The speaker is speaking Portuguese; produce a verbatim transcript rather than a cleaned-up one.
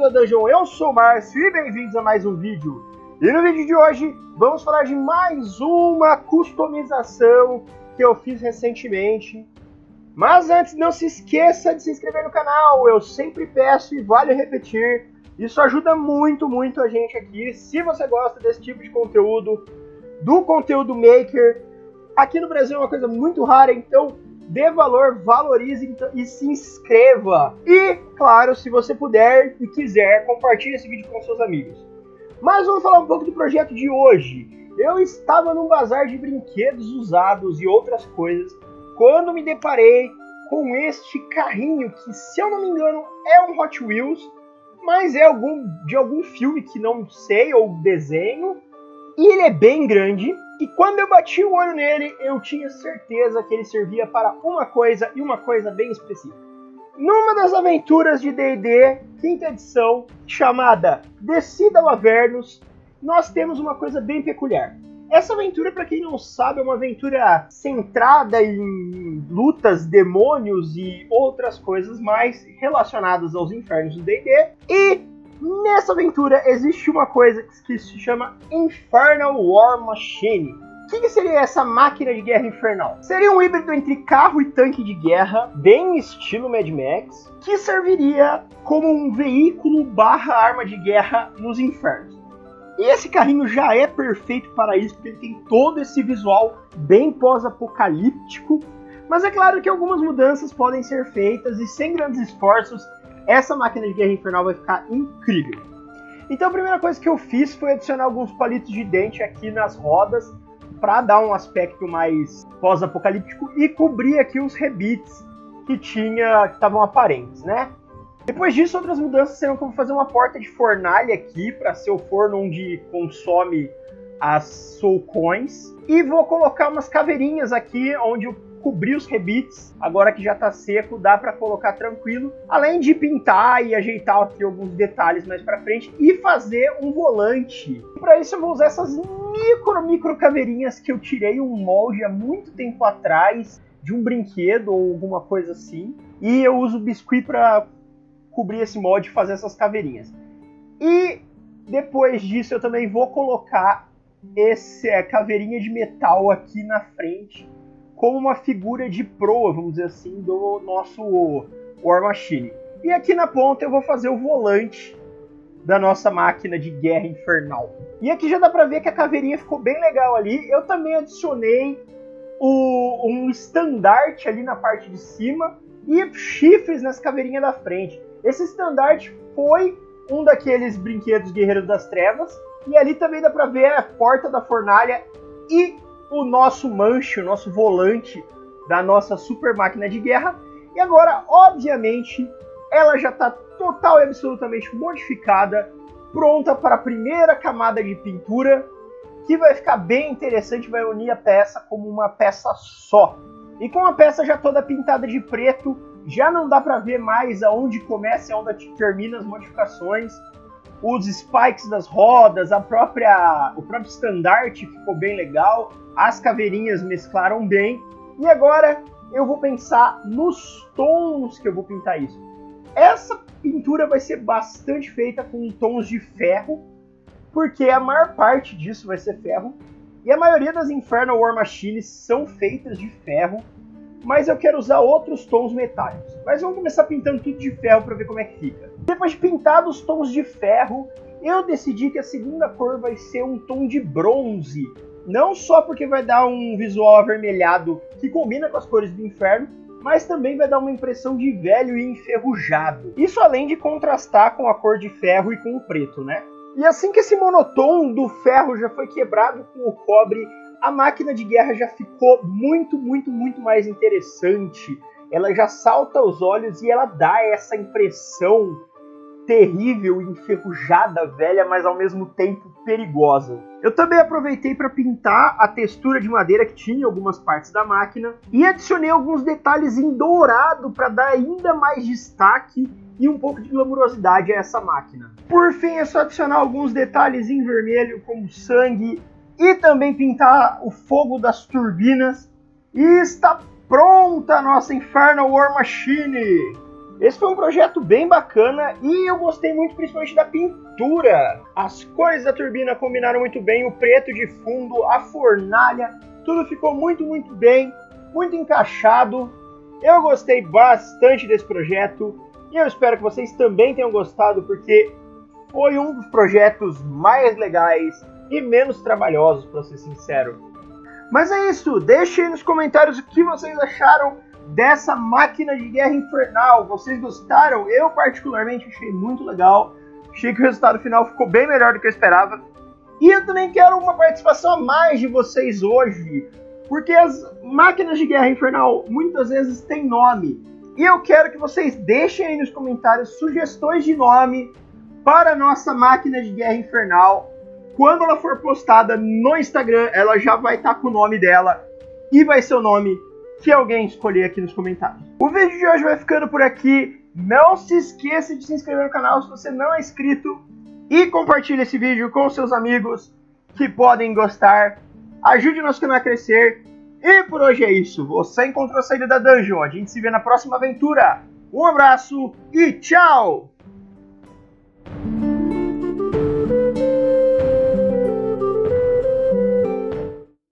da Dungeon, eu sou o Márcio e bem-vindos a mais um vídeo. E no vídeo de hoje vamos falar de mais uma customização que eu fiz recentemente. Mas antes, não se esqueça de se inscrever no canal, eu sempre peço e vale repetir. Isso ajuda muito, muito a gente aqui. Se você gosta desse tipo de conteúdo, do conteúdo maker, aqui no Brasil é uma coisa muito rara, então dê valor, valorize e se inscreva. E, claro, se você puder e quiser, compartilhe esse vídeo com seus amigos. Mas vamos falar um pouco do projeto de hoje. Eu estava num bazar de brinquedos usados e outras coisas, quando me deparei com este carrinho, que se eu não me engano é um Hot Wheels, mas é algum, de algum filme que não sei, ou desenho, e ele é bem grande. E quando eu bati o olho nele, eu tinha certeza que ele servia para uma coisa, e uma coisa bem específica. Numa das aventuras de D e D, quinta edição, chamada Descida ao Avernus, nós temos uma coisa bem peculiar. Essa aventura, para quem não sabe, é uma aventura centrada em lutas, demônios e outras coisas mais relacionadas aos infernos do D e D. E nessa aventura existe uma coisa que se chama Infernal War Machine. O que, que seria essa máquina de guerra infernal? Seria um híbrido entre carro e tanque de guerra, bem estilo Mad Max, que serviria como um veículo barra arma de guerra nos infernos. E esse carrinho já é perfeito para isso, porque ele tem todo esse visual bem pós-apocalíptico. Mas é claro que algumas mudanças podem ser feitas e sem grandes esforços, essa máquina de guerra infernal vai ficar incrível. Então a primeira coisa que eu fiz foi adicionar alguns palitos de dente aqui nas rodas para dar um aspecto mais pós-apocalíptico e cobrir aqui os rebites que tinha, que estavam aparentes, né? Depois disso, outras mudanças serão que eu vou fazer uma porta de fornalha aqui para ser o forno onde consome as soul coins, e vou colocar umas caveirinhas aqui onde eu cobrir os rebites. Agora que já está seco, dá para colocar tranquilo, além de pintar e ajeitar aqui alguns detalhes mais para frente e fazer um volante. Para isso eu vou usar essas micro micro caveirinhas que eu tirei um molde há muito tempo atrás de um brinquedo ou alguma coisa assim, e eu uso o biscuit para cobrir esse molde e fazer essas caveirinhas. E depois disso eu também vou colocar essa é, caveirinha de metal aqui na frente, como uma figura de proa, vamos dizer assim, do nosso War Machine. E aqui na ponta eu vou fazer o volante da nossa máquina de guerra infernal. E aqui já dá pra ver que a caveirinha ficou bem legal ali. Eu também adicionei o, um estandarte ali na parte de cima e chifres nas caveirinhas da frente. Esse estandarte foi um daqueles brinquedos Guerreiros das Trevas. E ali também dá pra ver a porta da fornalha e o nosso manche, o nosso volante da nossa super máquina de guerra. E agora, obviamente, ela já está total e absolutamente modificada, pronta para a primeira camada de pintura, que vai ficar bem interessante, vai unir a peça como uma peça só. E com a peça já toda pintada de preto, já não dá para ver mais aonde começa e aonde termina as modificações. Os spikes das rodas, a própria, o próprio estandarte ficou bem legal, as caveirinhas mesclaram bem. E agora eu vou pensar nos tons que eu vou pintar isso. Essa pintura vai ser bastante feita com tons de ferro, porque a maior parte disso vai ser ferro. E a maioria das Infernal War Machines são feitas de ferro, mas eu quero usar outros tons metálicos. Mas vamos começar pintando tudo de ferro para ver como é que fica. Depois de pintar os tons de ferro, eu decidi que a segunda cor vai ser um tom de bronze. Não só porque vai dar um visual avermelhado que combina com as cores do inferno, mas também vai dar uma impressão de velho e enferrujado. Isso além de contrastar com a cor de ferro e com o preto, né? E assim que esse monotom do ferro já foi quebrado com o cobre, a máquina de guerra já ficou muito, muito, muito mais interessante. Ela já salta aos olhos e ela dá essa impressão terrível, enferrujada, velha, mas ao mesmo tempo perigosa. Eu também aproveitei para pintar a textura de madeira que tinha em algumas partes da máquina e adicionei alguns detalhes em dourado para dar ainda mais destaque e um pouco de glamurosidade a essa máquina. Por fim, é só adicionar alguns detalhes em vermelho, como sangue, e também pintar o fogo das turbinas. E está pronta a nossa Infernal War Machine! Esse foi um projeto bem bacana e eu gostei muito principalmente da pintura. As cores da turbina combinaram muito bem, o preto de fundo, a fornalha, tudo ficou muito, muito bem, muito encaixado. Eu gostei bastante desse projeto e eu espero que vocês também tenham gostado, porque foi um dos projetos mais legais e menos trabalhosos, para ser sincero. Mas é isso, deixem aí nos comentários o que vocês acharam dessa máquina de guerra infernal. Vocês gostaram? Eu particularmente achei muito legal. Achei que o resultado final ficou bem melhor do que eu esperava. E eu também quero uma participação a mais de vocês hoje, porque as máquinas de guerra infernal muitas vezes têm nome. E eu quero que vocês deixem aí nos comentários sugestões de nome para a nossa máquina de guerra infernal. Quando ela for postada no Instagram, ela já vai estar com o nome dela e vai ser o nome que alguém escolher aqui nos comentários. O vídeo de hoje vai ficando por aqui. Não se esqueça de se inscrever no canal se você não é inscrito e compartilhe esse vídeo com seus amigos que podem gostar. Ajude nosso canal a crescer. E por hoje é isso. Você encontrou a saída da dungeon. A gente se vê na próxima aventura. Um abraço e tchau!